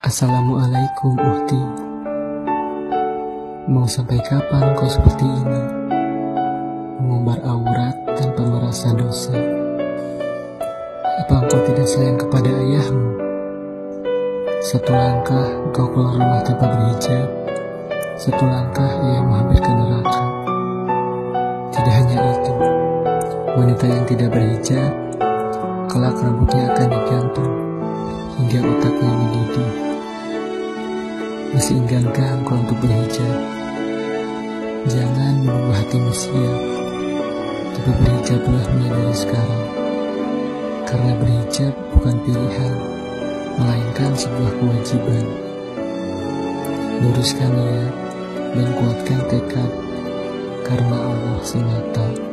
Assalamualaikum Uhti. Mau sampai kapan kau seperti ini, mengumbar aurat tanpa merasa dosa? Apa engkau tidak sayang kepada ayahmu? Satu langkah kau keluar rumah tanpa berhijab, satu langkah ia menghampirkan neraka. Tidak hanya itu, wanita yang tidak berhijab, kelak rambutnya akan digantung hingga otaknya mendidih. Masih enggankah engkau untuk berhijab? Jangan merubah hatimu siap, tapi berhijablah mulai dari sekarang. Karena berhijab bukan pilihan, melainkan sebuah kewajiban. Luruskan niat dan kuatkan tekad, karena Allah semata.